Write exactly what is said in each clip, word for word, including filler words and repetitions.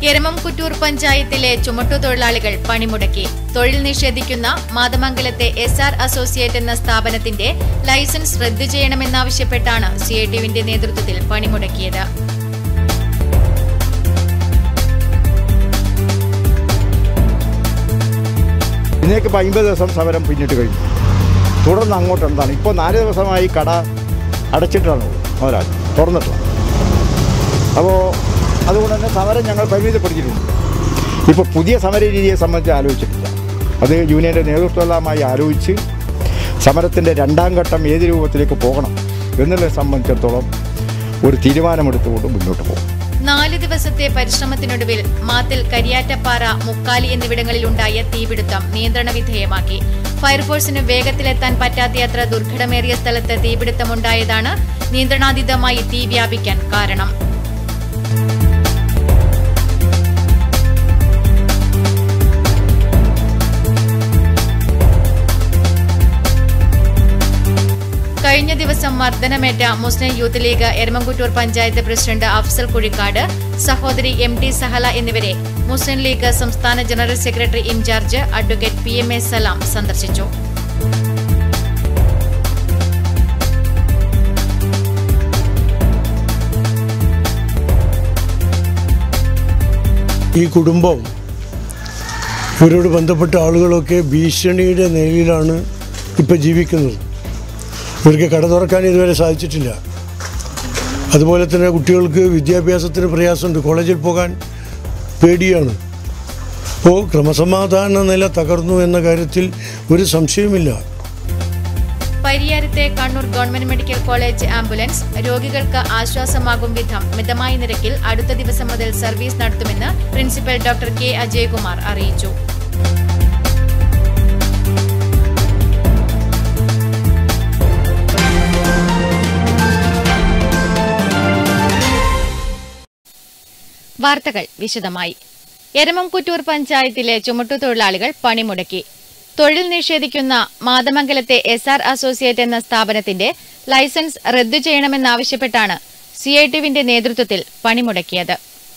എരമംകുറ്റൂർ പഞ്ചായത്തിലെ ചുമട്ടുതൊഴിലാളികൾ പണിമുടക്കി. തൊഴിൽ നിഷേധിക്കുന്ന മാതമംഗലത്തെ എസ് ആർ അസോസിയേറ്റ് എന്ന സ്ഥാപനത്തിന്റെ ലൈസൻസ് റദ്ദു ചെയ്യണമെന്നാവശ്യപ്പെട്ടാണ് സി ഐ ടി യുവിന്റെ നേതൃത്വത്തിൽ പണിമുടക്കിയത്. ഇന്നേക്ക് ഇപ്പോൾ അമ്പത് ദിവസം സമരം പിന്നിട്ട് കഴിഞ്ഞു. തുടർന്ന് അങ്ങോട്ട് എന്താണ് ഇപ്പോൾ നാല് ദിവസമായി കട അടച്ചിട്ടാണ് ഒരാൾ തുറന്നിട്ടുള്ളത്. അപ്പോൾ അതുകൊണ്ട് തന്നെ സമരം ഞങ്ങൾ പരിമിതപ്പെടുത്തിയിട്ടുണ്ട്. ഇപ്പോൾ പുതിയ സമര രീതിയെ സംബന്ധിച്ച് ആലോചിച്ചിട്ടില്ല. അത് യൂണിയൻ്റെ നേതൃത്വമെല്ലാമായി ആലോചിച്ച് സമരത്തിൻ്റെ രണ്ടാം ഘട്ടം ഏത് രൂപത്തിലേക്ക് പോകണം എന്നുള്ളതിനെ സംബന്ധിച്ചിടത്തോളം ഒരു തീരുമാനമെടുത്തുകൊണ്ട് മുന്നോട്ട് പോകും. നാല് ദിവസത്തെ പരിശ്രമത്തിനൊടുവിൽ മാത്തിൽ, കരിയാറ്റപ്പാറ, മുക്കാലി എന്നിവിടങ്ങളിലുണ്ടായ തീപിടുത്തം നിയന്ത്രണ വിധേയമാക്കി. ഫയർഫോഴ്സിന് വേഗത്തിലെത്താൻ പറ്റാത്തയത്ര ദുർഘടമേറിയ സ്ഥലത്ത് തീപിടുത്തമുണ്ടായതാണ് നിയന്ത്രണാതീതമായി തീ വ്യാപിക്കാൻ കാരണം. കഴിഞ്ഞ ദിവസം മർദ്ദനമേറ്റ മുസ്ലിം യൂത്ത് ലീഗ് എരമംകുറ്റൂർ പഞ്ചായത്ത് പ്രസിഡന്റ് അഫ്സൽ കുഴിക്കാട്, സഹോദരി എം ടി സഹല എന്നിവരെ മുസ്ലിം ലീഗ് സംസ്ഥാന general secretary in charge advocate P M A Salam സന്ദർശിച്ചു. ഈ കുടുംബം, ഇവരോട് ബന്ധപ്പെട്ട ആളുകളൊക്കെ ഭീഷണിയുടെ നിലയിലാണ് ഇപ്പോൾ ജീവിക്കുന്നത്. ഇവർക്ക് കട തുറക്കാൻ ഇതുവരെ സാധിച്ചിട്ടില്ല. അതുപോലെ തന്നെ കുട്ടികൾക്ക് വിദ്യാഭ്യാസത്തിന് പ്രയാസമുണ്ട്, കോളേജിൽ പോകാൻ പേടിയാണ്. അപ്പോൾ ക്രമസമാധാന നില തകർന്നു എന്ന കാര്യത്തിൽ ഒരു സംശയവുമില്ല. പരിയാരത്തെ Kannur government medical college ambulance രോഗികൾക്ക് ആശ്വാസമാകും വിധം മിതമായ നിരക്കിൽ അടുത്ത ദിവസം മുതൽ സർവീസ് നടത്തുമെന്ന് പ്രിൻസിപ്പൽ ഡോക്ടർ കെ അജയ്കുമാർ അറിയിച്ചു. വാർത്തകൾ വിശദമായി. എരമംകുറ്റൂർ പഞ്ചായത്തിലെ ചുമട്ടുതൊഴിലാളികൾ പണിമുടക്കി. തൊഴിൽ നിഷേധിക്കുന്ന മാതമംഗലത്തെ എസ് ആർ അസോസിയേറ്റ് എന്ന സ്ഥാപനത്തിന്റെ ലൈസൻസ് റദ്ദു ചെയ്യണമെന്നാവശ്യപ്പെട്ടാണ് സി ഐ ടി യുവിന്റെ നേതൃത്വത്തിൽ പണിമുടക്കിയത്.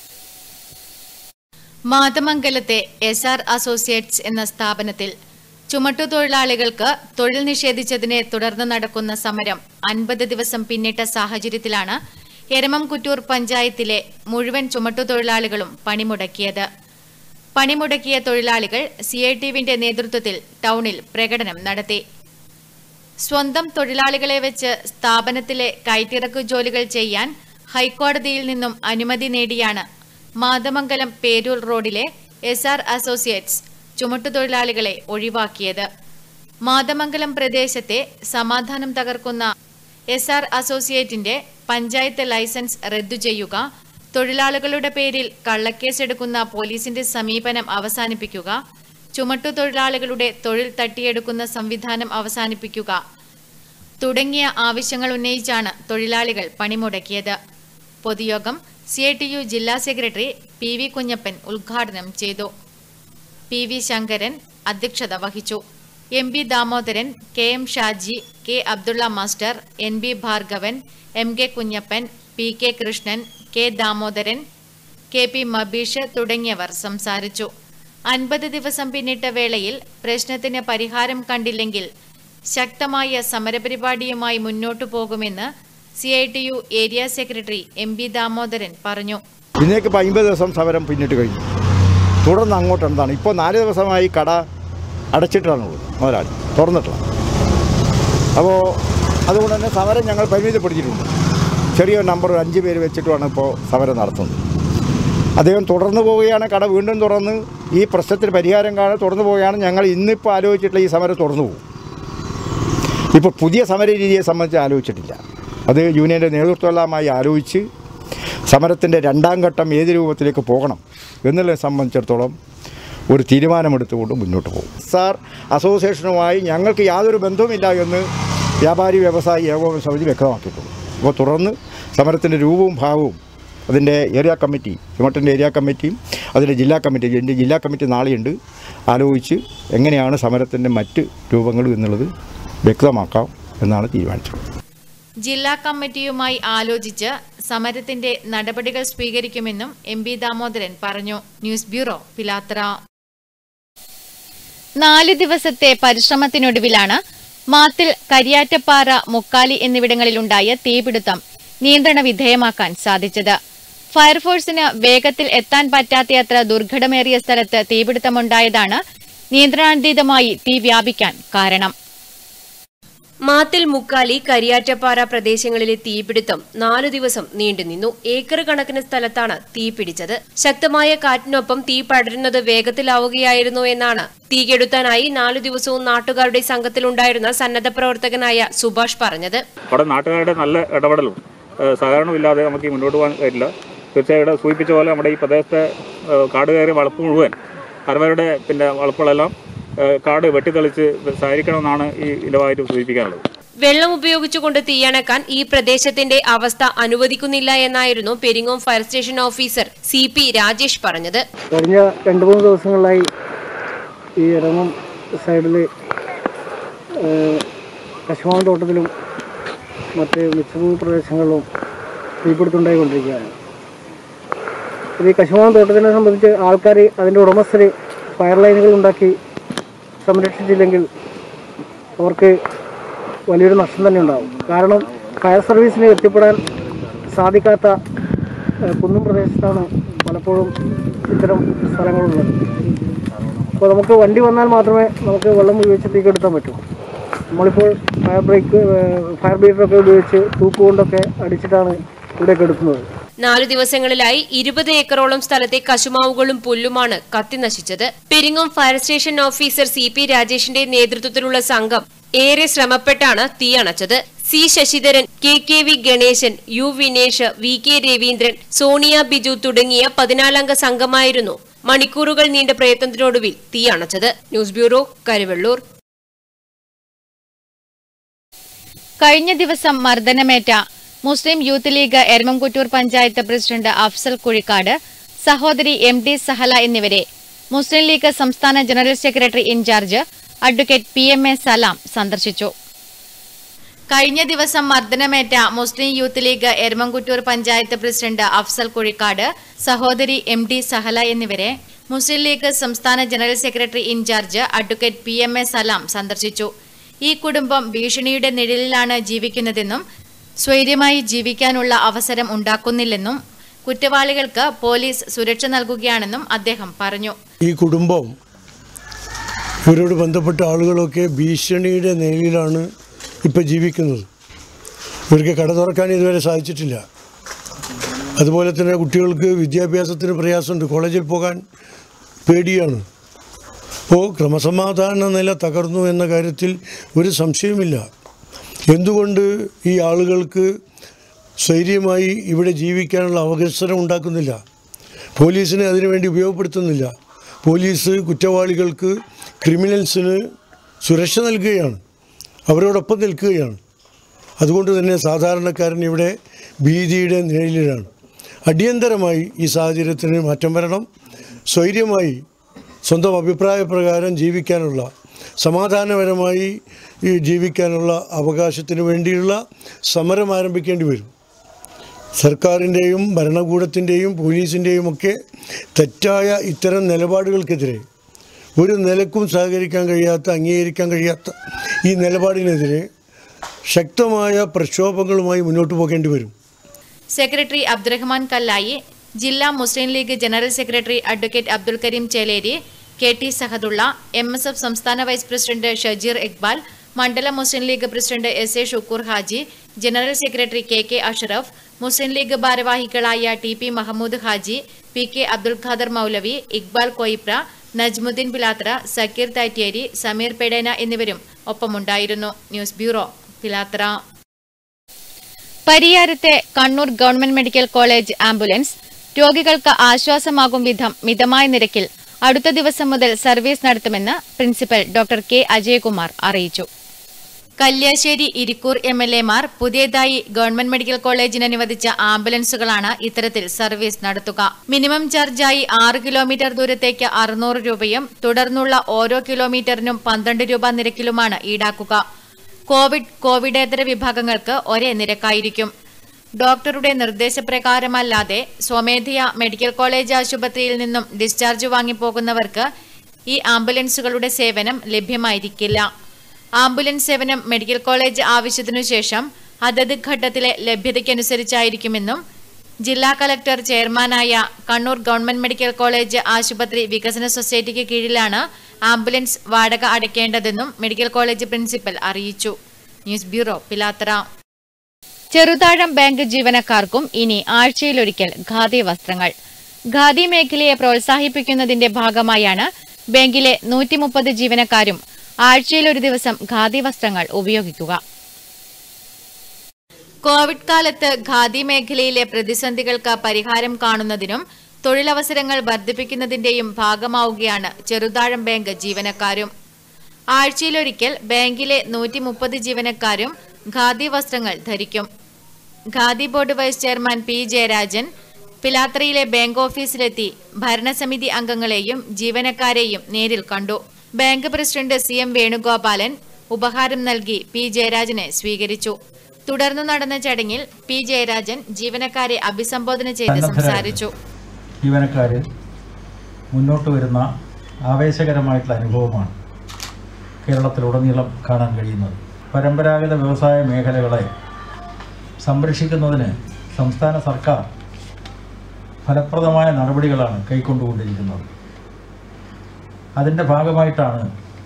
മാതമംഗലത്തെ എസ് ആർ അസോസിയേറ്റ്സ് എന്ന സ്ഥാപനത്തിൽ ചുമട്ടുതൊഴിലാളികൾക്ക് തൊഴിൽ നിഷേധിച്ചതിനെ തുടർന്ന് നടക്കുന്ന സമരം അൻപത് ദിവസം പിന്നിട്ട സാഹചര്യത്തിലാണ് എരമംകുറ്റൂർ പഞ്ചായത്തിലെ മുഴുവൻ ചുമട്ടുതൊഴിലാളികളും പണിമുടക്കിയത്. പണിമുടക്കിയ തൊഴിലാളികൾ സി ഐ ടി യുവിന്റെ നേതൃത്വത്തിൽ ടൌണിൽ പ്രകടനം നടത്തി. സ്വന്തം തൊഴിലാളികളെ വെച്ച് സ്ഥാപനത്തിലെ കയറ്റിറക്കു ജോലികൾ ചെയ്യാൻ ഹൈക്കോടതിയിൽ നിന്നും അനുമതി നേടിയാണ് മാതമംഗലം പേരൂർ റോഡിലെ എസ് ആർ അസോസിയേറ്റ്സ് ചുമട്ടുതൊഴിലാളികളെ ഒഴിവാക്കിയത്. മാതമംഗലം പ്രദേശത്തെ സമാധാനം തകർക്കുന്ന എസ് ആർ അസോസിയേറ്റിന്റെ പഞ്ചായത്ത് ലൈസൻസ് റദ്ദു ചെയ്യുക, തൊഴിലാളികളുടെ പേരിൽ കള്ളക്കേസെടുക്കുന്ന പോലീസിന്റെ സമീപനം അവസാനിപ്പിക്കുക, ചുമട്ടുതൊഴിലാളികളുടെ തൊഴിൽ തട്ടിയെടുക്കുന്ന സംവിധാനം അവസാനിപ്പിക്കുക തുടങ്ങിയ ആവശ്യങ്ങൾ ഉന്നയിച്ചാണ് തൊഴിലാളികൾ പണിമുടക്കിയത്. പൊതുയോഗം സി ഐ ടി യു ജില്ലാ സെക്രട്ടറി പി വി കുഞ്ഞപ്പൻ ഉദ്ഘാടനം ചെയ്തു. പി വി ശങ്കരൻ അധ്യക്ഷത വഹിച്ചു. M B Damodaran, K M Shaji, K Abdulla master, N B Bhargavan, M K Kunhappan, P K Krishnan, K Damodaran, K P Mabeesh തുടങ്ങിയവർ സംസാരിച്ചു. അൻപത് ദിവസം പിന്നിട്ട വേളയിൽ പ്രശ്നത്തിന് പരിഹാരം കണ്ടില്ലെങ്കിൽ ശക്തമായ സമരപരിപാടിയുമായി മുന്നോട്ടു പോകുമെന്ന് C I T U area secretary M B Damodaran പറഞ്ഞു. ഇന്നേക്ക് ഇപ്പോൾ അമ്പത് ദിവസം സമരം പിന്നിട്ട് കഴിഞ്ഞു. തുടർന്ന് അങ്ങോട്ട് എന്താണ് ഇപ്പോൾ നാല് ദിവസമായി കട അടച്ചിട്ടാണുള്ളത് ഒരാൾ തുറന്നിട്ടുള്ളത്. അപ്പോൾ അതുകൊണ്ട് തന്നെ സമരം ഞങ്ങൾ പരിമിതപ്പെടുത്തിയിട്ടുണ്ട്. ചെറിയ നമ്പർ അഞ്ച് പേര് വെച്ചിട്ടുമാണ് ഇപ്പോൾ സമരം നടത്തുന്നത്. അദ്ദേഹം തുടർന്നു പോവുകയാണ്, കട വീണ്ടും തുറന്ന് ഈ പ്രശ്നത്തിന് പരിഹാരം കാണാൻ തുറന്നു പോവുകയാണ്. ഞങ്ങൾ ഇന്നിപ്പോൾ ആലോചിച്ചിട്ടുള്ള ഈ സമരം തുറന്നു പോകും. ഇപ്പോൾ പുതിയ സമര രീതിയെ സംബന്ധിച്ച് ആലോചിച്ചിട്ടില്ല. അത് യൂണിയൻ്റെ നേതൃത്വമെല്ലാമായി ആലോചിച്ച് സമരത്തിൻ്റെ രണ്ടാം ഘട്ടം ഏത് രൂപത്തിലേക്ക് പോകണം എന്നുള്ളതിനെ സംബന്ധിച്ചിടത്തോളം ഒരു തീരുമാനമെടുത്തുകൊണ്ട് മുന്നോട്ട് പോകും. സാർ അസോസിയേഷനുമായി ഞങ്ങൾക്ക് യാതൊരു ബന്ധവുമില്ല എന്ന് വ്യാപാരി വ്യവസായി ഏകോപന സമിതി വ്യക്തമാക്കിയിട്ടുള്ളൂ. അപ്പോൾ തുടർന്ന് സമരത്തിൻ്റെ രൂപവും ഭാവവും അതിൻ്റെ ഏരിയ കമ്മിറ്റി, ചുമട്ടിൻ്റെ ഏരിയ കമ്മിറ്റിയും അതിൻ്റെ ജില്ലാ കമ്മിറ്റി, എൻ്റെ ജില്ലാ കമ്മിറ്റി നാളെയുണ്ട്, ആലോചിച്ച് എങ്ങനെയാണ് സമരത്തിൻ്റെ മറ്റ് രൂപങ്ങൾ എന്നുള്ളത് വ്യക്തമാക്കാം എന്നാണ് തീരുമാനിച്ചത്. ജില്ലാ കമ്മിറ്റിയുമായി ആലോചിച്ച് സമരത്തിന്റെ നടപടികൾ സ്വീകരിക്കുമെന്നും എം പി ദാമോദരൻ പറഞ്ഞു. News bureau, Pilathara. നാല് ദിവസത്തെ പരിശ്രമത്തിനൊടുവിലാണ് മാത്തിൽ, കരിയാറ്റപ്പാറ, മുക്കാലി എന്നിവിടങ്ങളിലുണ്ടായ തീപിടുത്തം നിയന്ത്രണ വിധേയമാക്കാൻ സാധിച്ചത്. ഫയർഫോഴ്സിന് വേഗത്തിൽ എത്താൻ പറ്റാത്തയത്ര ദുർഘടമേറിയ സ്ഥലത്ത് തീപിടുത്തമുണ്ടായതാണ് നിയന്ത്രണാതീതമായി തീ വ്യാപിക്കാൻ കാരണം. മാത്തിൽ, മുക്കാലി, കരിയാറ്റപ്പാറ പ്രദേശങ്ങളിലെ തീപിടുത്തം നാലു ദിവസം നീണ്ടുനിന്നു. ഏക്കർ കണക്കിന് സ്ഥലത്താണ് തീ പിടിച്ചത്. ശക്തമായ കാറ്റിനൊപ്പം തീ പടരുന്നത് വേഗത്തിലാവുകയായിരുന്നു എന്നാണ് തീകെടുത്താനായി നാലു ദിവസവും നാട്ടുകാരുടെ സംഘത്തിലുണ്ടായിരുന്ന സന്നദ്ധ പ്രവർത്തകനായ സുഭാഷ് പറഞ്ഞത്. അവിടെ നാട്ടുകാരുടെ നല്ല ഇടപെടലും സഹകരണമില്ലാതെ നമുക്ക് മുന്നോട്ട് പോകാൻ കഴിയില്ല. തീർച്ചയായും സൂചിപ്പിച്ച പോലെ നമ്മുടെ ഈ പ്രദേശത്തെ കാട് കയറിയ വളപ്പ് മുഴുവൻ അരവരുടെ പിന്നെ വളപ്പുകളെല്ലാം കാട് വെട്ടിത്തെളിച്ച് സഹകരിക്കണമെന്നാണ് ഈ ഇലവായിട്ട് സൂചിപ്പിക്കാനുള്ളത്. വെള്ളം ഉപയോഗിച്ചുകൊണ്ട് തീയണക്കാൻ ഈ പ്രദേശത്തിന്റെ അവസ്ഥ അനുവദിക്കുന്നില്ല എന്നായിരുന്നു Peringome fire station officer C P Rajesh പറഞ്ഞത്. കഴിഞ്ഞ രണ്ടു മൂന്ന് ദിവസങ്ങളായി ഈ ഇറങ്ങും സൈഡില് കശുമാവൻ തോട്ടത്തിലും മറ്റ് മിച്ചഭൂമി പ്രദേശങ്ങളിലും തീപിടുത്തുണ്ടായിക്കൊണ്ടിരിക്കുകയാണ്. ഈ കശുമാവൻ തോട്ടത്തിനെ സംബന്ധിച്ച് ആൾക്കാർ, അതിൻ്റെ ഉടമസ്ഥർ ഫയർ ലൈനുകൾ ഉണ്ടാക്കി സംരക്ഷിച്ചില്ലെങ്കിൽ അവർക്ക് വലിയൊരു നഷ്ടം തന്നെ ഉണ്ടാകും. കാരണം ഫയർ സർവീസിന് എത്തിപ്പെടാൻ സാധിക്കാത്ത കുന്നും പ്രദേശത്താണ് പലപ്പോഴും ഇത്തരം സ്ഥലങ്ങളുള്ളത്. അപ്പോൾ നമുക്ക് വണ്ടി വന്നാൽ മാത്രമേ നമുക്ക് വെള്ളം ഉപയോഗിച്ച് തീക്കെടുത്താൻ പറ്റൂ. നമ്മളിപ്പോൾ ഫയർ ബ്രേക്ക്, ഫയർ ബീറ്ററൊക്കെ ഉപയോഗിച്ച് തൂക്കുകൊണ്ടൊക്കെ അടിച്ചിട്ടാണ് ഇവിടെയൊക്കെ എടുക്കുന്നത്. നാലു ദിവസങ്ങളിലായി ഇരുപത് ഏക്കറോളം സ്ഥലത്തെ കശുമാവുകളും പുല്ലുമാണ് കത്തിനശിച്ചത്. Peringome fire station officer C P രാജേഷിന്റെ നേതൃത്വത്തിലുള്ള സംഘം ഏറെ ശ്രമപ്പെട്ടാണ് തീയണച്ചത്. C Sasidharan, K K V Ganesan, U Vinesh, V K Raveendran, Sonia Biju തുടങ്ങിയ പതിനാലംഗ സംഘമായിരുന്നു മണിക്കൂറുകൾ നീണ്ട പ്രയത്നത്തിനൊടുവിൽ തീയണച്ചത്. News bureau, Karuvallur. കഴിഞ്ഞ ദിവസം മർദ്ദനമേറ്റ മുസ്ലിം യൂത്ത് ലീഗ് എരമംകുറ്റൂർ പഞ്ചായത്ത് പ്രസിഡന്റ് അഫ്സൽ കുഴിക്കാട്, സഹോദരി എം ഡി സഹല എന്നിവരെ മുസ്ലിം ലീഗ് സംസ്ഥാന general secretary in charge advocate P M A Salam സന്ദർശിച്ചു. കഴിഞ്ഞ ദിവസം മർദ്ദനമേറ്റ മുസ്ലിം യൂത്ത് ലീഗ് എരമംകുറ്റൂർ പഞ്ചായത്ത് പ്രസിഡന്റ് അഫ്സൽ കുഴിക്കാട്, സഹോദരി എം ഡി സഹല എന്നിവരെ മുസ്ലിം ലീഗ് സംസ്ഥാന general secretary in charge advocate P M A Salam സന്ദർശിച്ചു. ഈ കുടുംബം ഭീഷണിയുടെ നിഴലിലാണ് ജീവിക്കുന്നതെന്നും സ്വൈര്യമായി ജീവിക്കാനുള്ള അവസരം ഉണ്ടാക്കുന്നില്ലെന്നും കുറ്റവാളികൾക്ക് പോലീസ് സുരക്ഷ നൽകുകയാണെന്നും അദ്ദേഹം പറഞ്ഞു. ഈ കുടുംബം, ഇവരോട് ബന്ധപ്പെട്ട ആളുകളൊക്കെ ഭീഷണിയുടെ നിഴലിലാണ് ഇപ്പോൾ ജീവിക്കുന്നത്. ഇവർക്ക് കട തുറക്കാൻ ഇതുവരെ സാധിച്ചിട്ടില്ല. അതുപോലെ തന്നെ കുട്ടികൾക്ക് വിദ്യാഭ്യാസത്തിന് പ്രയാസമുണ്ട്, കോളേജിൽ പോകാൻ പേടിയാണ്. അപ്പോൾ ക്രമസമാധാന നില തകർന്നു എന്ന കാര്യത്തിൽ ഒരു സംശയമില്ല. എന്തുകൊണ്ട് ഈ ആളുകൾക്ക് സ്വൈര്യമായി ഇവിടെ ജീവിക്കാനുള്ള അവസരം ഉണ്ടാക്കുന്നില്ല? പോലീസിനെ അതിനുവേണ്ടി ഉപയോഗപ്പെടുത്തുന്നില്ല. പോലീസ് കുറ്റവാളികൾക്ക്, ക്രിമിനൽസിന് സുരക്ഷ നൽകുകയാണ്, അവരോടൊപ്പം നിൽക്കുകയാണ്. അതുകൊണ്ട് തന്നെ സാധാരണക്കാരൻ ഇവിടെ ഭീതിയുടെ നിഴലിലാണ്. അടിയന്തരമായി ഈ സാഹചര്യത്തിന് മാറ്റം വരണം. സ്വൈര്യമായി സ്വന്തം അഭിപ്രായ പ്രകാരം ജീവിക്കാനുള്ള, സമാധാനപരമായി ഈ ജീവിക്കാനുള്ള അവകാശത്തിന് വേണ്ടിയുള്ള സമരം ആരംഭിക്കേണ്ടി വരും. സർക്കാരിൻ്റെയും ഭരണകൂടത്തിൻ്റെയും പോലീസിൻ്റെയും ഒക്കെ തെറ്റായ ഇത്തരം നിലപാടുകൾക്കെതിരെ, ഒരു നിലക്കും സഹകരിക്കാൻ കഴിയാത്ത, അംഗീകരിക്കാൻ കഴിയാത്ത ഈ നിലപാടിനെതിരെ ശക്തമായ പ്രക്ഷോഭങ്ങളുമായി മുന്നോട്ട് പോകേണ്ടി വരും. സെക്രട്ടറി അബ്ദുറഹ്മാൻ കല്ലായി, ജില്ലാ Muslim League general secretary advocate Abdul Kareem Cheleri, K T Sahadulla, M S F സംസ്ഥാന വൈസ് പ്രസിഡന്റ് ഷജീർ ഇക്ബാൽ, മണ്ഡലം Muslim League president S A Shukkoor Haji, general secretary K K Ashraf, Muslim League ഭാരവാഹികളായ T P Mahmood Haji, P K Abdul Khader Moulavi, Iqbal Koyipra, Najmudheen Pilathra, Sakeer Thatteri, Sameer Pedena എന്നിവരും ഒപ്പമുണ്ടായിരുന്നു. News bureau, Pilathra. പരിയാരത്തെ Kannur government medical college ambulance രോഗികൾക്ക് ആശ്വാസമാകും വിധം മിതമായ നിരക്കിൽ അടുത്ത ദിവസം മുതൽ സർവീസ് നടത്തുമെന്ന് പ്രിൻസിപ്പൽ ഡോക്ടർ കെ അജയകുമാർ അറിയിച്ചു. കല്യാശ്ശേരി, ഇരിക്കൂർ എം എൽ എമാർ പുതിയതായി ഗവൺമെന്റ് മെഡിക്കൽ കോളേജിന് അനുവദിച്ച ആംബുലൻസുകളാണ് ഇത്തരത്തിൽ സർവീസ് നടത്തുക. മിനിമം ചാർജായി ആറ് കിലോമീറ്റർ ദൂരത്തേക്ക് അറുന്നൂറ് രൂപയും തുടർന്നുള്ള ഓരോ കിലോമീറ്ററിനും പന്ത്രണ്ട് രൂപ നിരക്കിലുമാണ് ഈടാക്കുക. കോവിഡ്, കോവിഡേതര വിഭാഗങ്ങൾക്ക് ഒരേ നിരക്കായിരിക്കും. ഡോക്ടറുടെ നിർദ്ദേശപ്രകാരമല്ലാതെ സ്വമേധയാ മെഡിക്കൽ കോളേജ് ആശുപത്രിയിൽ നിന്നും ഡിസ്ചാർജ് വാങ്ങിപ്പോകുന്നവർക്ക് ഈ ആംബുലൻസുകളുടെ സേവനം ലഭ്യമായിരിക്കില്ല. ആംബുലൻസ് സേവനം മെഡിക്കൽ കോളേജ് ആവശ്യത്തിനു ശേഷം അതത് ഘട്ടത്തിലെ ലഭ്യതയ്ക്കനുസരിച്ചായിരിക്കുമെന്നും ജില്ലാ കളക്ടർ ചെയർമാനായ കണ്ണൂർ ഗവൺമെന്റ് മെഡിക്കൽ കോളേജ് ആശുപത്രി വികസന സൊസൈറ്റിക്ക് കീഴിലാണ് ആംബുലൻസ് വാടക അടയ്ക്കേണ്ടതെന്നും മെഡിക്കൽ കോളേജ് പ്രിൻസിപ്പൽ അറിയിച്ചു. News bureau, Pilathara. Cheruthazham bank ജീവനക്കാർക്കും ഇനി ആഴ്ചയിലൊരിക്കൽ ഖാദി വസ്ത്രങ്ങൾ. ഖാദി മേഖലയെ പ്രോത്സാഹിപ്പിക്കുന്നതിന്റെ ഭാഗമായാണ് ബാങ്കിലെ നൂറ്റി മുപ്പത് ജീവനക്കാരും ആഴ്ചയിലൊരു ദിവസം ഖാദി വസ്ത്രങ്ങൾ ഉപയോഗിക്കുക. കോവിഡ് കാലത്ത് ഖാദി മേഖലയിലെ പ്രതിസന്ധികൾക്ക് പരിഹാരം കാണുന്നതിനും തൊഴിലവസരങ്ങൾ വർദ്ധിപ്പിക്കുന്നതിന്റെയും ഭാഗമാവുകയാണ് ചെറുതാഴം ബാങ്ക് ജീവനക്കാരും. ആഴ്ചയിലൊരിക്കൽ ബാങ്കിലെ നൂറ്റി മുപ്പത് ജീവനക്കാരും ഖാദി വസ്ത്രങ്ങൾ ധരിക്കും. Khadi board vice chairman P Jayarajan പിലാത്രയിലെ ബാങ്ക് ഓഫീസിലെത്തി ഭരണസമിതി അംഗങ്ങളെയും ജീവനക്കാരെയും നേരിൽ കണ്ടു. Bank president C M Venugopalan ഉപഹാരം നൽകി പി ജയരാജനെ സ്വീകരിച്ചു. തുടർന്ന് നടന്ന ചടങ്ങിൽ പി ജയരാജൻ ജീവനക്കാരെ അഭിസംബോധന ചെയ്ത് സംസാരിച്ചു. ജീവനക്കാർ മുന്നോട്ട് വരുന്ന ആവേശകരമായിട്ടുള്ള അനുഭവമാണ് കേരളത്തിലുടനീളം കാണാൻ കഴിയുന്നത്. പരമ്പരാഗത വ്യവസായ മേഖലകളെ സംരക്ഷിക്കുന്നതിന് സംസ്ഥാന സർക്കാർ ഫലപ്രദമായ നടപടികളാണ് കൈക്കൊണ്ടുകൊണ്ടിരിക്കുന്നത്. അതിൻ്റെ ഭാഗമായിട്ടാണ്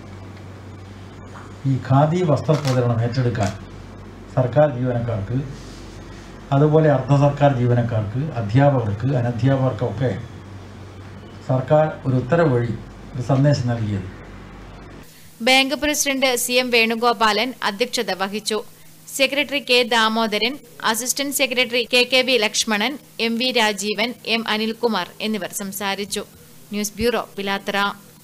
ഈ ഖാദി വസ്ത്രപ്രചരണം ഏറ്റെടുക്കാൻ സർക്കാർ ജീവനക്കാർക്ക്, അതുപോലെ അർദ്ധ സർക്കാർ ജീവനക്കാർക്ക്, അധ്യാപകർക്ക്, അനധ്യാപകർക്കൊക്കെ സർക്കാർ ഒരു ഉത്തരവ് വഴി ഒരു സന്ദേശം നൽകിയത്. Bank president C M Venugopalan അധ്യക്ഷത വഹിച്ചു. Secretary K Damodaran, assistant secretary K K V Lakshmanan, M V Rajeevan, M Anilkumar എന്നിവർ സംസാരിച്ചു. News bureau, Pilathara.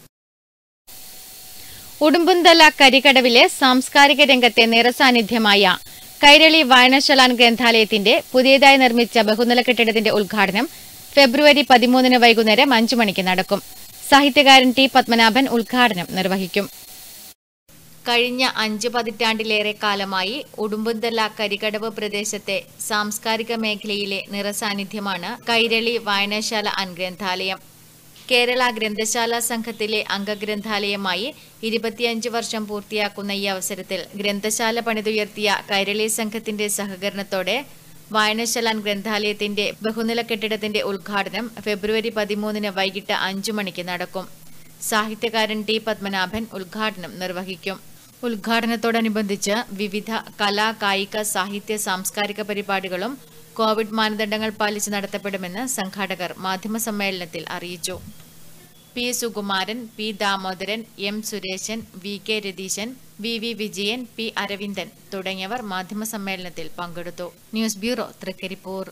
ഉടുമ്പുന്തല കരിക്കടവിലെ സാംസ്കാരിക രംഗത്തെ നിറസാന്നിധ്യമായ കൈരളി വായനശാല ഗ്രന്ഥാലയത്തിന്റെ പുതിയതായി നിർമ്മിച്ച ബഹുനില കെട്ടിടത്തിന്റെ ഉദ്ഘാടനം ഫെബ്രുവരി പതിമൂന്നിന് വൈകുന്നേരം അഞ്ചു മണിക്ക് നടക്കും. സാഹിത്യകാരൻ ടി പത്മനാഭൻ ഉദ്ഘാടനം നിർവഹിക്കും. കഴിഞ്ഞ അഞ്ചു പതിറ്റാണ്ടിലേറെ കാലമായി ഉടുമ്പുന്തല കരിക്കടവ് പ്രദേശത്തെ സാംസ്കാരിക മേഖലയിലെ നിറസാന്നിധ്യമാണ് കൈരളി വായനശാല ഗ്രന്ഥാലയം. കേരള ഗ്രന്ഥശാല സംഘത്തിലെ അംഗഗ്രന്ഥാലയമായി ഇരുപത്തിയഞ്ച് വർഷം പൂർത്തിയാക്കുന്ന ഈ അവസരത്തിൽ ഗ്രന്ഥശാല പണിതുയർത്തിയ കൈരളി സംഘത്തിന്റെ സഹകരണത്തോടെ വായനശാല ഗ്രന്ഥാലയത്തിന്റെ ബഹുനില കെട്ടിടത്തിന്റെ ഉദ്ഘാടനം ഫെബ്രുവരി പതിമൂന്നിന് വൈകിട്ട് അഞ്ചു മണിക്ക് നടക്കും. സാഹിത്യകാരൻ ടി പത്മനാഭൻ ഉദ്ഘാടനം നിർവഹിക്കും. ഉദ്ഘാടനത്തോടനുബന്ധിച്ച് വിവിധ കലാ, കായിക, സാഹിത്യ, സാംസ്കാരിക പരിപാടികളും കോവിഡ് മാനദണ്ഡങ്ങൾ പാലിച്ച് നടത്തപ്പെടുമെന്ന് സംഘാടകർ മാധ്യമസമ്മേളനത്തിൽ അറിയിച്ചു. P Sukumaran, P Damodaran, M Sureshan, V K Ratheeshan, V V Vijayan, P Aravindan തുടങ്ങിയവർ മാധ്യമസമ്മേളനത്തിൽ പങ്കെടുത്തു. News bureau, Thrikaripur.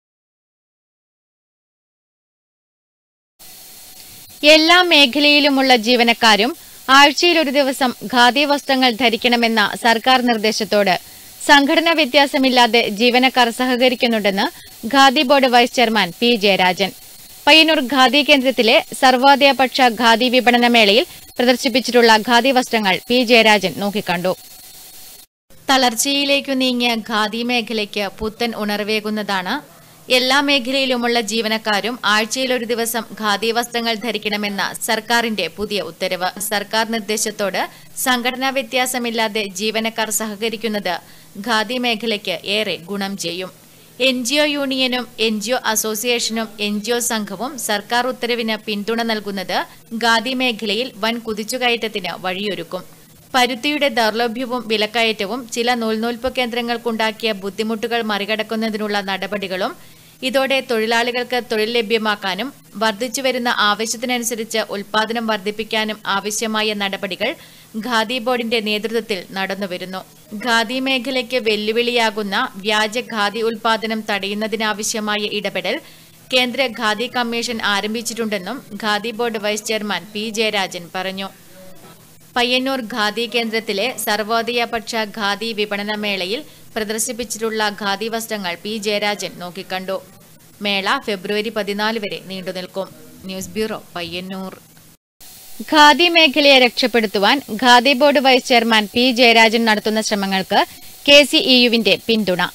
എല്ലാ മേഖലയിലുമുള്ള ജീവനക്കാരും ആഴ്ചയിൽ ഒരു ദിവസം ഖാദി വസ്ത്രങ്ങൾ ധരിക്കണമെന്ന സർക്കാർ നിർദ്ദേശത്തോട് സംഘടനാ വ്യത്യാസമില്ലാതെ ജീവനക്കാർ സഹകരിക്കുന്നുണ്ടെന്ന് khadi board vice chairman P Jayarajan Payyanur khadi കേന്ദ്രത്തിലെ സർവോദയപക്ഷ ഖാദി വിപണന മേളയിൽ പ്രദർശിപ്പിച്ചിട്ടുള്ള ഖാദി വസ്ത്രങ്ങൾ പി ജയരാജൻ നോക്കിക്കണ്ടു. തളർച്ചയിലേക്കു നീങ്ങിയ ഖാദി മേഖലയ്ക്ക് പുത്തൻ ഉണർവേകുന്നതാണ് എല്ലാ മേഖലയിലുമുള്ള ജീവനക്കാരും ആഴ്ചയിൽ ഒരു ദിവസം ഖാദി വസ്ത്രങ്ങൾ ധരിക്കണമെന്ന സർക്കാരിന്റെ പുതിയ ഉത്തരവ്. സർക്കാർ നിർദ്ദേശത്തോട് സംഘടനാ വ്യത്യാസമില്ലാതെ ജീവനക്കാർ സഹകരിക്കുന്നത് ഖാദി മേഖലയ്ക്ക് ഏറെ ഗുണം ചെയ്യും. എൻ ജി ഒ യൂണിയനും എൻ ജി ഒ അസോസിയേഷനും എൻ ജി ഒ സംഘവും സർക്കാർ ഉത്തരവിന് പിന്തുണ നൽകുന്നത് ഖാദി മേഖലയിൽ വൻ കുതിച്ചുകയറ്റത്തിന് വഴിയൊരുക്കും. പരുത്തിയുടെ ദൗർലഭ്യവും വിലക്കയറ്റവും ചില നൂൽനൂൽപ്പ് കേന്ദ്രങ്ങൾക്കുണ്ടാക്കിയ ബുദ്ധിമുട്ടുകൾ മറികടക്കുന്നതിനുള്ള നടപടികളും ഇതോടെ തൊഴിലാളികൾക്ക് തൊഴിൽ ലഭ്യമാക്കാനും വർദ്ധിച്ചുവരുന്ന ആവശ്യത്തിനനുസരിച്ച് ഉൽപാദനം വർദ്ധിപ്പിക്കാനും ആവശ്യമായ നടപടികൾ ഖാദി ബോർഡിന്റെ നേതൃത്വത്തിൽ നടന്നുവരുന്നു. ഖാദി മേഖലയ്ക്ക് വെല്ലുവിളിയാകുന്ന വ്യാജ ഖാദി ഉൽപാദനം തടയുന്നതിനാവശ്യമായ ഇടപെടൽ കേന്ദ്ര ഖാദി കമ്മീഷൻ ആരംഭിച്ചിട്ടുണ്ടെന്നും khadi board vice chairman P Jayarajan പറഞ്ഞു. പയ്യന്നൂർ ഖാദി കേന്ദ്രത്തിലെ സർവോദയപക്ഷ ഖാദി വിപണന മേളയിൽ പ്രദർശിപ്പിച്ചിട്ടുള്ള ഖാദി വസ്ത്രങ്ങൾ പി ജയരാജൻ നോക്കിക്കണ്ടു. മേള ഫെബ്രുവരി പതിനാല് വരെ നീണ്ടുനിൽക്കും. News bureau, Payyanur. ഖാദി മേഖലയെ രക്ഷപ്പെടുത്തുവാൻ khadi board vice chairman P Jayarajan നടത്തുന്ന ശ്രമങ്ങൾക്ക് കെ സി ഇ യുവിന്റെ പിന്തുണ.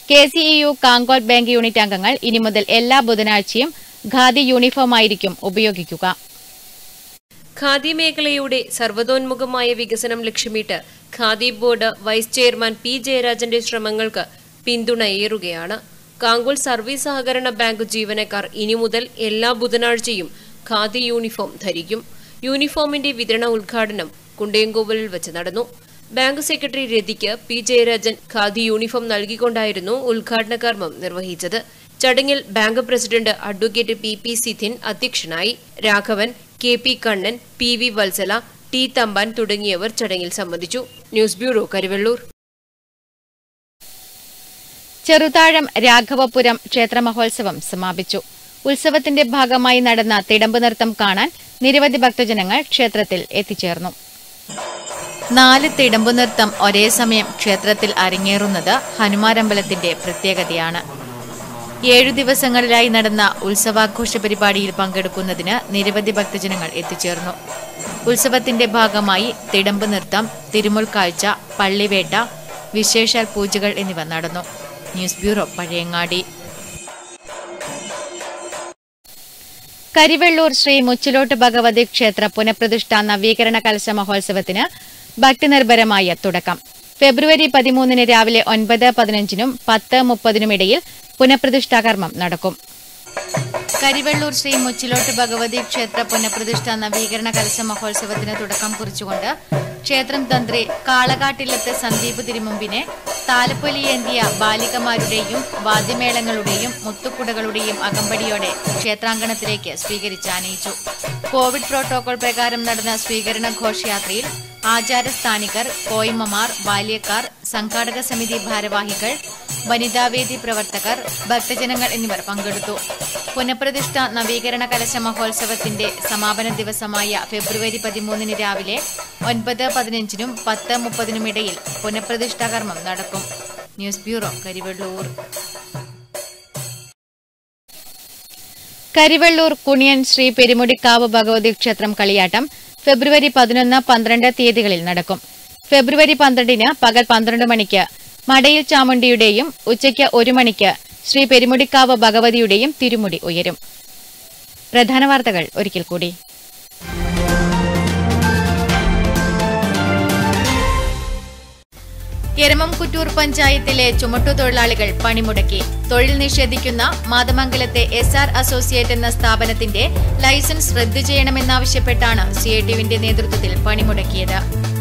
K C E U Kankol bank unit അംഗങ്ങൾ ഇനി മുതൽ എല്ലാ ബുധനാഴ്ചയും ഖാദി യൂണിഫോമായിരിക്കും ഉപയോഗിക്കുക. ഖാദി മേഖലയുടെ സർവ്വതോന്മുഖമായ വികസനം ലക്ഷ്യമിട്ട് khadi board vice chairman P ജയരാജന്റെ ശ്രമങ്ങൾക്ക് പിന്തുണയേറുകയാണ്. കാങ്കോൽ സർവീസ് സഹകരണ ബാങ്ക് ജീവനക്കാർ ഇനി മുതൽ എല്ലാ ബുധനാഴ്ചയും ഖാദി യൂണിഫോം ധരിക്കും. യൂണിഫോമിന്റെ വിതരണ ഉദ്ഘാടനം കുണ്ടയംകോവിലിൽ വെച്ച് നടന്നു. ബാങ്ക് സെക്രട്ടറി രതിക്ക് പി ജയരാജൻ ഖാദി യൂണിഫോം നൽകിക്കൊണ്ടായിരുന്നു ഉദ്ഘാടന കർമ്മം നിർവഹിച്ചത്. ചടങ്ങിൽ bank president advocate P P Sithin അധ്യക്ഷനായി. Raghavan, K P Kannan, P V Vatsala, T Thampan തുടങ്ങിയവർ ചടങ്ങിൽ സംബന്ധിച്ചു. News bureau, Karivellur. ചെറുതാഴം രാഘവപുരം ക്ഷേത്ര മഹോത്സവം സമാപിച്ചു. ഉത്സവത്തിന്റെ ഭാഗമായി നടന്ന തിടമ്പ് നൃത്തം കാണാൻ നിരവധി ഭക്തജനങ്ങൾ ക്ഷേത്രത്തിൽ എത്തിച്ചേർന്നു. നാല് തിടമ്പു നൃത്തം ഒരേ സമയം ക്ഷേത്രത്തിൽ അരങ്ങേറുന്നത് ഹനുമാരമ്പലത്തിന്റെ പ്രത്യേകതയാണ്. ഏഴു ദിവസങ്ങളിലായി നടന്ന ഉത്സവാഘോഷ പരിപാടിയിൽ പങ്കെടുക്കുന്നതിന് നിരവധി ഭക്തജനങ്ങൾ എത്തിച്ചേർന്നു. ഉത്സവത്തിന്റെ ഭാഗമായി തിടമ്പ് നൃത്തം, തിരുമുൽക്കാഴ്ച, പള്ളിവേട്ട, വിശേഷാൽ പൂജകൾ എന്നിവ നടന്നു. News bureau, Pazhayangadi. കരിവെള്ളൂർ ശ്രീ മുച്ചിലോട്ട് ഭഗവതി ക്ഷേത്ര പുനഃപ്രതിഷ്ഠ നവീകരണ കലശ മഹോത്സവത്തിന് ഭക്തിനിർഭരമായ തുടക്കം. ഫെബ്രുവരി പതിമൂന്നിന് രാവിലെ ഒൻപത് പതിനഞ്ചിനും പത്ത് മുപ്പതിനും ഇടയിൽ പുനഃപ്രതിഷ്ഠാ കർമ്മം നടക്കും. കരിവെള്ളൂർ ശ്രീ മുച്ചിലോട്ട് ഭഗവതി ക്ഷേത്ര പുനഃപ്രതിഷ്ഠ നവീകരണ കലശ മഹോത്സവത്തിന് തുടക്കം കുറിച്ചുകൊണ്ട് ക്ഷേത്രം തന്ത്രി കാളകാട്ടില്ലത്ത് സന്ദീപ് തിരുമുമ്പിനെ താലപ്പൊലിയേന്തിയ ബാലികമാരുടെയും വാദ്യമേളങ്ങളുടെയും മുത്തുക്കുടകളുടെയും അകമ്പടിയോടെ ക്ഷേത്രാങ്കണത്തിലേക്ക് സ്വീകരിച്ച് ആനയിച്ചു. കോവിഡ് പ്രോട്ടോകോൾ പ്രകാരം നടന്ന സ്വീകരണ ഘോഷയാത്രയിൽ ആചാരസ്ഥാനികർ, കോയ്മമാർ, ബാല്യക്കാർ, സംഘാടക സമിതി ഭാരവാഹികൾ, വനിതാവേദി പ്രവർത്തകർ, ഭക്തജനങ്ങൾ എന്നിവർ പങ്കെടുത്തു. പുനഃപ്രതിഷ്ഠ നവീകരണ കലശ മഹോത്സവത്തിന്റെ സമാപന ദിവസമായ ഫെബ്രുവരി പതിമൂന്നിന് രാവിലെ ഒൻപത് പതിനഞ്ചിനും പത്ത് മുപ്പതിനും ഇടയിൽ പുനഃപ്രതിഷ്ഠാ കർമ്മം നടക്കും. News bureau, Karivellur. കരിവെള്ളൂർ കുണിയൻ ശ്രീ പെരുമുടിക്കാവ് ഭഗവതി ക്ഷേത്രം കളിയാട്ടം ഫെബ്രുവരി പതിനൊന്ന് പന്ത്രണ്ട് തീയതികളിൽ നടക്കും. ഫെബ്രുവരി പന്ത്രണ്ടിന് പകൽ പന്ത്രണ്ട് മണിക്ക് മടയിൽ ചാമുണ്ടിയുടെയും ഉച്ചയ്ക്ക് ഒരു മണിക്ക് ശ്രീ പെരുമുടിക്കാവ് ഭഗവതിയുടെയും തിരുമുടി ഉയരും. പ്രധാന വാർത്തകൾ ഒരിക്കൽ കൂടി. എരമംകുറ്റൂർ പഞ്ചായത്തിലെ ചുമട്ടുതൊഴിലാളികൾ പണിമുടക്കി. തൊഴിൽ നിഷേധിക്കുന്ന മാതമംഗലത്തെ എസ് ആർ അസോസിയേറ്റ് എന്ന സ്ഥാപനത്തിന്റെ ലൈസൻസ് റദ്ദു ചെയ്യണമെന്നാവശ്യപ്പെട്ടാണ് സി ഐ ടി യുവിന്റെ നേതൃത്വത്തിൽ പണിമുടക്കിയത്.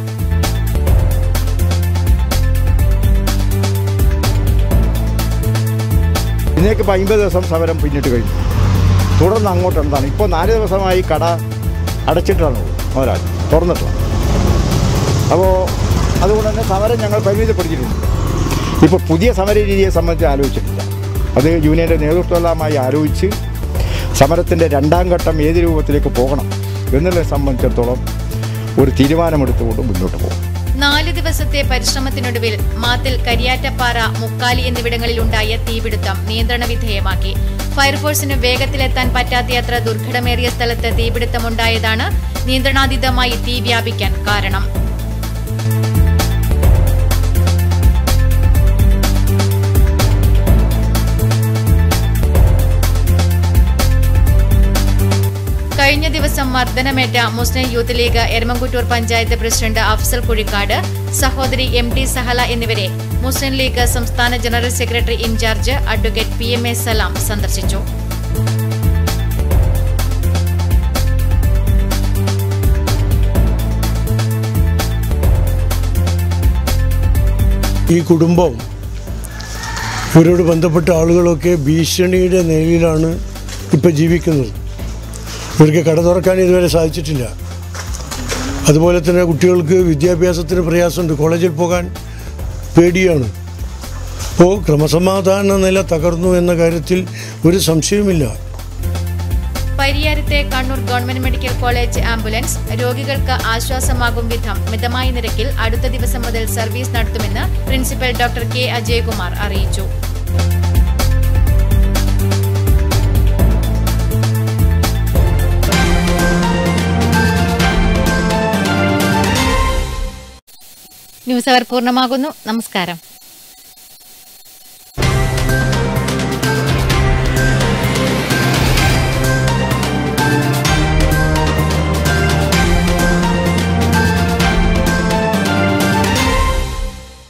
ഇന്നേക്ക് ഇപ്പോൾ അമ്പത് ദിവസം സമരം പിന്നിട്ട് കഴിഞ്ഞു. തുടർന്ന് അങ്ങോട്ട് എന്താണ് ഇപ്പോൾ നാല് ദിവസമായി കട അടച്ചിട്ടാണ് ഒരാൾ തുറന്നിട്ടുള്ളത്. അപ്പോൾ അതുകൊണ്ട് തന്നെ സമരം ഞങ്ങൾ പരിമിതപ്പെടുത്തിയിട്ടുണ്ട്. ഇപ്പോൾ പുതിയ സമര രീതിയെ സംബന്ധിച്ച് ആലോചിച്ചിട്ടില്ല. അത് യൂണിയൻ്റെ നേതൃത്വമായി ആലോചിച്ച് സമരത്തിൻ്റെ രണ്ടാം ഘട്ടം ഏത് രൂപത്തിലേക്ക് പോകണം എന്നുള്ളതിനെ സംബന്ധിച്ചിടത്തോളം ഒരു തീരുമാനമെടുത്തുകൊണ്ട് മുന്നോട്ട് പോകും. നാല് ദിവസത്തെ പരിശ്രമത്തിനൊടുവിൽ മാത്തിൽ, കരിയാറ്റപ്പാറ, മുക്കാലി എന്നിവിടങ്ങളിലുണ്ടായ തീപിടുത്തം നിയന്ത്രണ വിധേയമാക്കി. ഫയർഫോഴ്സിന് വേഗത്തിലെത്താൻ പറ്റാത്തയത്ര ദുർഘടമേറിയ സ്ഥലത്ത് തീപിടുത്തമുണ്ടായതാണ് നിയന്ത്രണാതീതമായി തീ വ്യാപിക്കാൻ കാരണം. കഴിഞ്ഞ ദിവസം മർദ്ദനമേറ്റ മുസ്ലിം യൂത്ത് ലീഗ് എരമംകുറ്റൂർ പഞ്ചായത്ത് പ്രസിഡന്റ് അഫ്സൽ കുഴിക്കാട്, സഹോദരി എം ടി സഹല എന്നിവരെ മുസ്ലിം ലീഗ് സംസ്ഥാന general secretary in charge advocate P M A Salam സന്ദർശിച്ചു. ഈ കുടുംബം, ഇവരോട് ബന്ധപ്പെട്ട ആളുകളൊക്കെ ഭീഷണിയുടെ നിലയിലാണ് ഇപ്പോൾ ജീവിക്കുന്നത്. ഇവർക്ക് കട തുറക്കാൻ ഇതുവരെ സാധിച്ചിട്ടില്ല. അതുപോലെ തന്നെ കുട്ടികൾക്ക് വിദ്യാഭ്യാസത്തിന് പ്രയാസമുണ്ട്, കോളേജിൽ പോകാൻ പേടിയാണ്. അപ്പോൾ ക്രമസമാധാന നില തകർന്നു എന്ന കാര്യത്തിൽ ഒരു സംശയവുമില്ല. പരിയാരത്തെ Kannur government medical college ambulance രോഗികൾക്ക് ആശ്വാസമാകും വിധം മിതമായ നിരക്കിൽ അടുത്ത ദിവസം മുതൽ സർവീസ് നടത്തുമെന്ന് പ്രിൻസിപ്പൽ ഡോക്ടർ കെ അജയ്കുമാർ അറിയിച്ചു. ന്യൂസ് അവർ പൂർണ്ണമാകുന്നു. നമസ്കാരം.